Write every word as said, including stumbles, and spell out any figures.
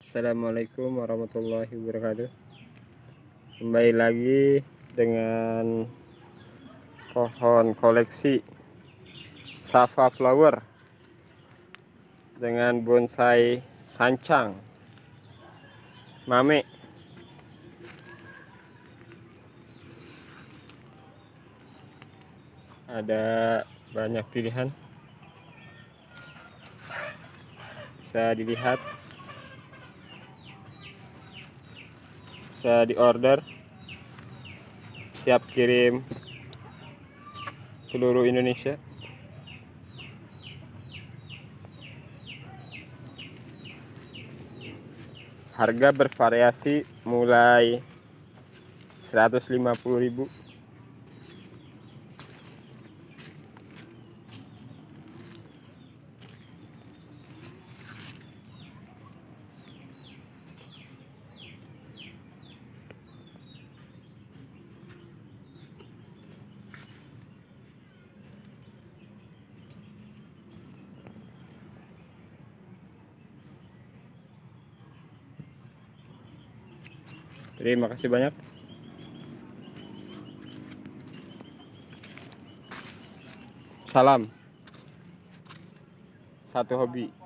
Assalamualaikum warahmatullahi wabarakatuh. Kembali lagi dengan pohon koleksi Safa Flower dengan bonsai sancang mame. Ada banyak pilihan, bisa dilihat, bisa diorder, siap kirim seluruh Indonesia. Harga bervariasi mulai seratus lima puluh ribu. Terima kasih banyak. Salam satu hobi.